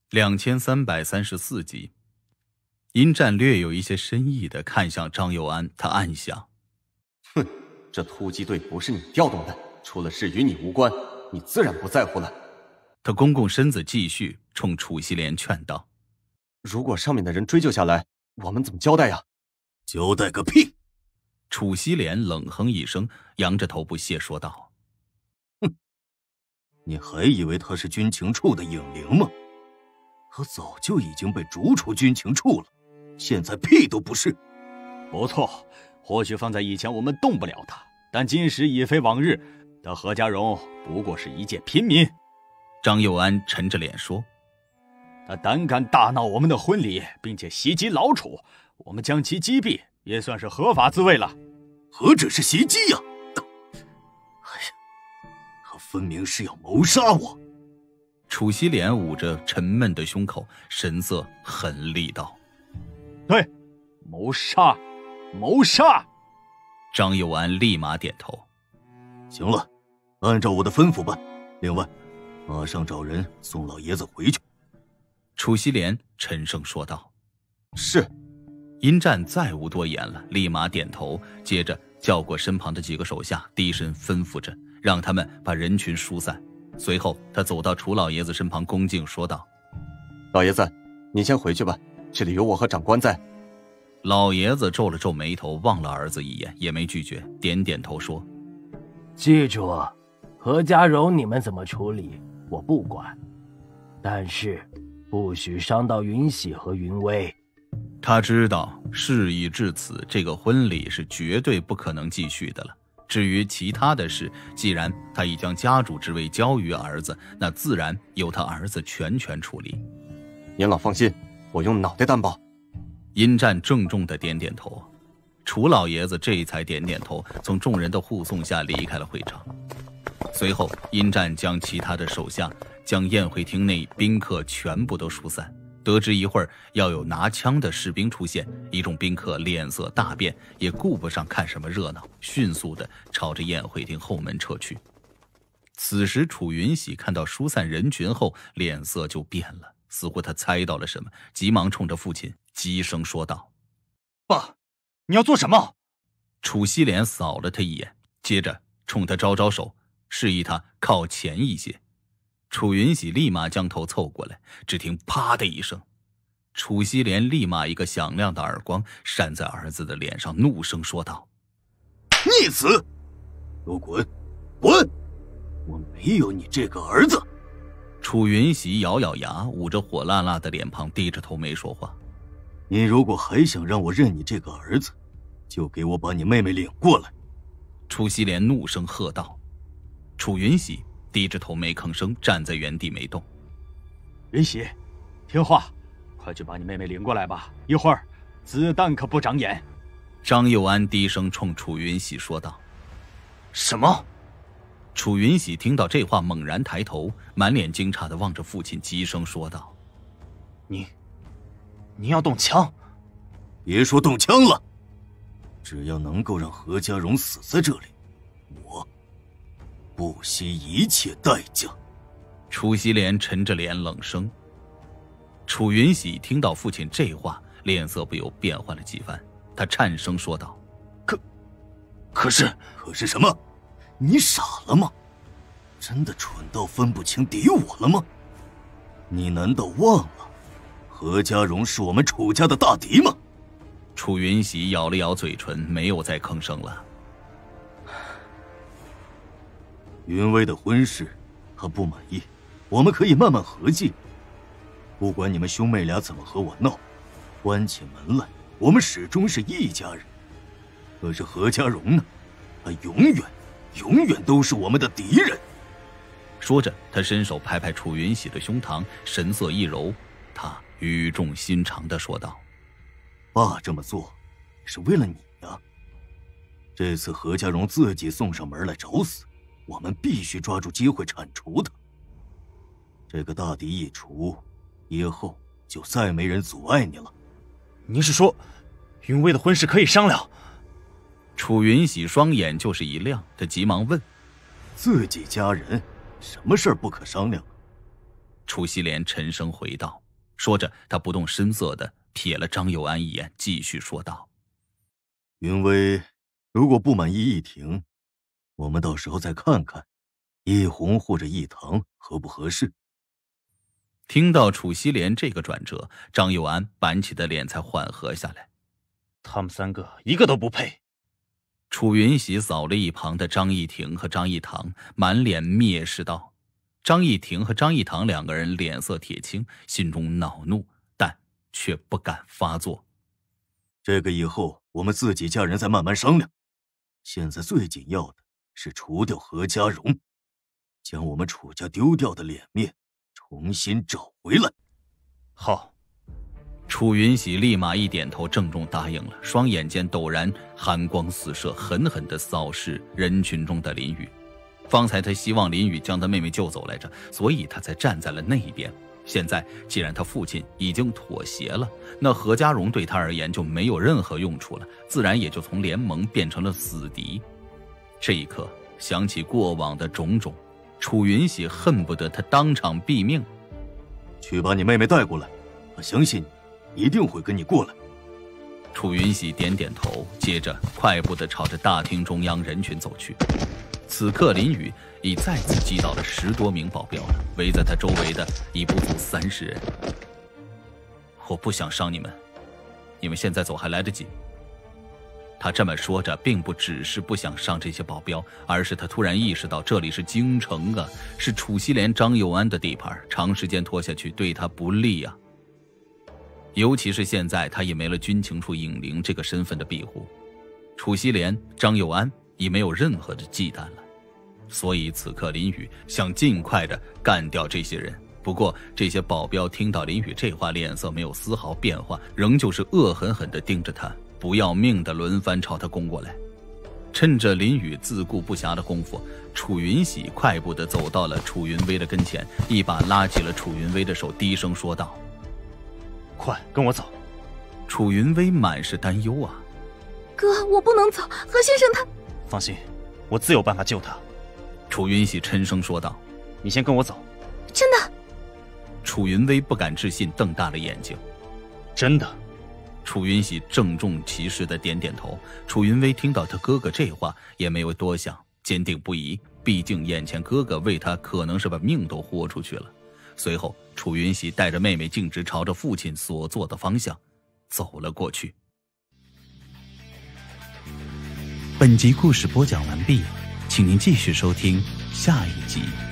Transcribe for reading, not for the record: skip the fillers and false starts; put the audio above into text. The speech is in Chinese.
2334集。殷战略有一些深意地看向张佑安，他暗想： 哼，这突击队不是你调动的，出了事与你无关，你自然不在乎了。 他弓弓身子，继续冲楚西莲劝道： 如果上面的人追究下来，我们怎么交代呀？ 交代个屁！ 楚西莲冷哼一声，扬着头不屑说道： 哼，你还以为他是军情处的影灵吗？他早就已经被逐出军情处了，现在屁都不是。 不错，或许放在以前我们动不了他，但今时已非往日，他何家荣不过是一介平民。 张佑安沉着脸说： 他胆敢大闹我们的婚礼，并且袭击老楚，我们将其击毙也算是合法自卫了。 何止是袭击呀！哎呀，他分明是要谋杀我！ 楚西莲捂着沉闷的胸口，神色狠厉道： 对，谋杀，谋杀！ 张佑安立马点头： 行了，按照我的吩咐办。另外，马上找人送老爷子回去。 楚西莲沉声说道： 是。 殷战再无多言了，立马点头，接着叫过身旁的几个手下，低声吩咐着，让他们把人群疏散。随后他走到楚老爷子身旁，恭敬说道： 老爷子，你先回去吧，这里有我和长官在。 老爷子皱了皱眉头，望了儿子一眼，也没拒绝，点点头说： 记住，何家荣你们怎么处理我不管，但是不许伤到云喜和云薇。 他知道事已至此，这个婚礼是绝对不可能继续的了。至于其他的事，既然他已将家主之位交于儿子，那自然由他儿子全权处理。 您老放心，我用脑袋担保。 殷战郑重地点点头，楚老爷子这才点点头，从众人的护送下离开了会场。随后殷战将其他的手下将宴会厅内宾客全部都疏散。得知一会儿要有拿枪的士兵出现，一众宾客脸色大变，也顾不上看什么热闹，迅速地朝着宴会厅后门撤去。此时楚云喜看到疏散人群后，脸色就变了，似乎他猜到了什么，急忙冲着父亲急声说道： 爸，你要做什么？ 楚西莲扫了他一眼，接着冲他招招手，示意他靠前一些。楚云喜立马将头凑过来，只听啪的一声，楚西莲立马一个响亮的耳光扇在儿子的脸上，怒声说道： 逆子，给我滚，滚！我没有你这个儿子。 楚云喜咬咬牙，捂着火辣辣的脸庞，低着头没说话。 你如果还想让我认你这个儿子，就给我把你妹妹领过来。 楚西莲怒声喝道。楚云喜低着头没吭声，站在原地没动。 云喜，听话，快去把你妹妹领过来吧，一会儿子弹可不长眼。 张佑安低声冲楚云喜说道。 什么？ 楚云喜听到这话，猛然抬头，满脸惊诧地望着父亲，急声说道： 你要动枪？ 别说动枪了，只要能够让何家荣死在这里，我不惜一切代价。 楚西莲沉着脸冷声。楚云喜听到父亲这话，脸色不由变换了几番，他颤声说道： 可是什么？你傻了吗？真的蠢到分不清敌我了吗？你难道忘了何家荣是我们楚家的大敌吗？ 楚云喜咬了咬嘴唇，没有再吭声了。 云薇的婚事他不满意，我们可以慢慢和解。不管你们兄妹俩怎么和我闹，关起门来我们始终是一家人。可是何家荣呢？他永远都是我们的敌人。 说着，他伸手拍拍楚云喜的胸膛，神色一柔，他语重心长地说道： 爸这么做是为了你呀。这次何家荣自己送上门来找死，我们必须抓住机会铲除他。这个大敌一除，以后就再没人阻碍你了。 您是说云薇的婚事可以商量？ 楚云喜双眼就是一亮，他急忙问： 自己家人什么事儿不可商量？ 楚西莲沉声回道，说着他不动声色地瞥了张佑安一眼，继续说道： 云威如果不满意议庭，我们到时候再看看议红或者议堂合不合适。 听到楚西莲这个转折，张佑安板起的脸才缓和下来。 他们3个一个都不配。 楚云喜扫了一旁的张义庭和张义堂，满脸蔑视道。张义庭和张义堂2个人脸色铁青，心中恼怒，但却不敢发作。 这个以后我们自己家人再慢慢商量，现在最紧要的是除掉何家荣，将我们楚家丢掉的脸面重新找回来。 好。 楚云喜立马一点头，郑重答应了，双眼间陡然寒光四射，狠狠地扫视人群中的林宇。方才他希望林宇将他妹妹救走来着，所以他才站在了那一边。现在既然他父亲已经妥协了，那何家荣对他而言就没有任何用处了，自然也就从联盟变成了死敌。这一刻想起过往的种种，楚云喜恨不得他当场毙命。 去把你妹妹带过来，我相信你一定会跟你过来。 楚云喜点点头，接着快步地朝着大厅中央人群走去。此刻林宇已再次击倒了10多名保镖了，围在他周围的已不足30人。我不想伤你们，你们现在走还来得及。他这么说着，并不只是不想伤这些保镖，而是他突然意识到这里是京城啊，是楚西莲张佑安的地盘，长时间拖下去对他不利啊。尤其是现在他也没了军情处影灵这个身份的庇护，楚西莲张佑安已没有任何的忌惮了，所以此刻林宇想尽快的干掉这些人。不过这些保镖听到林宇这话，脸色没有丝毫变化，仍旧是恶狠狠地盯着他，不要命的轮番朝他攻过来。趁着林宇自顾不暇的功夫，楚云喜快步地走到了楚云威的跟前，一把拉起了楚云威的手，低声说道： 快跟我走。 楚云威满是担忧啊。 哥，我不能走，何先生他…… 放心，我自有办法救他。 楚云喜嗔声说道： 你先跟我走。 真的？ 楚云威不敢置信，瞪大了眼睛。 真的。 楚云喜郑重其事地点点头。楚云威听到他哥哥这话也没有多想，坚定不移，毕竟眼前哥哥为他可能是把命都豁出去了。随后楚云喜带着妹妹径直朝着父亲所坐的方向走了过去。 本集故事播讲完毕，请您继续收听下一集。